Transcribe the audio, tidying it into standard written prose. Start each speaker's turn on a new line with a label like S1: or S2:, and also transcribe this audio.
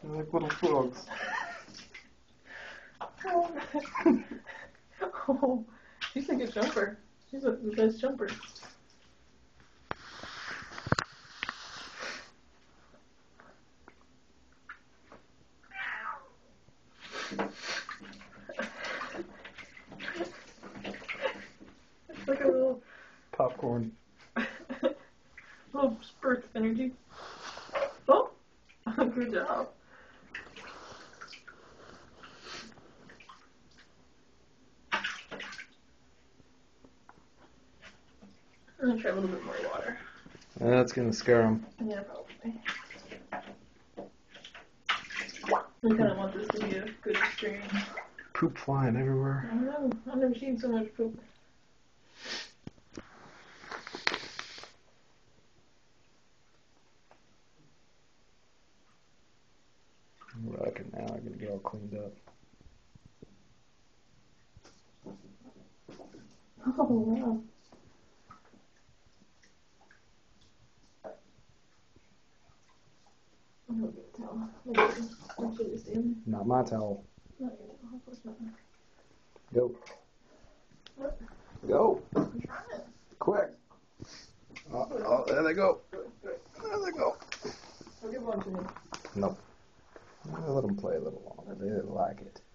S1: They're like little frogs.
S2: Oh, she's a good jumper. She's the best jumper. It's like a little
S1: Popcorn.
S2: little spurt of energy. Oh, good job. I'm gonna try a little bit more water.
S1: That's gonna scare them.
S2: Yeah, probably. I kind of want this to be a good experience.
S1: Poop flying everywhere.
S2: I don't know. I've never seen so much poop.
S1: Okay, now I'm gonna get all cleaned up.
S2: Oh, wow. I'm gonna get a towel. Make sure you stand.
S1: Not my towel.
S2: Not your towel, of course not.
S1: Go.
S2: What?
S1: Go.
S2: I'm trying.
S1: Quick. Oh, there they go. There they go.
S2: I'll give one to me.
S1: Nope. I'll let them play a little longer. They like it.